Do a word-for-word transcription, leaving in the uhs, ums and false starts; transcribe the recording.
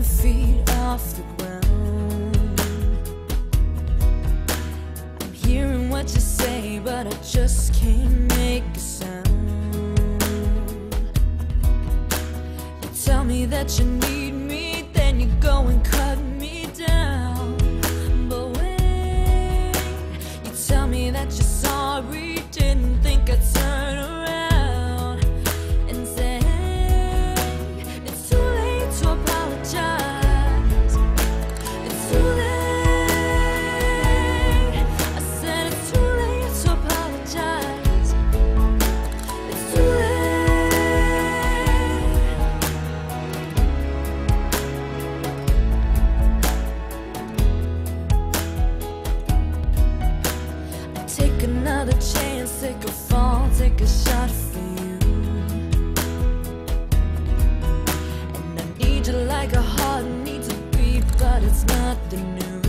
feet off the ground. I'm hearing what you say, but I just can't make a sound. You tell me that you need me, then you go and cut me down. But when you tell me that you're sorry, didn't think I'd turn around and say it's too late to apologize. It's too late. I said it's too late to apologize. It's too late. I take another chance, take a fall, take a shot for you. And I need you like a heart needs a beat, but it's nothing new.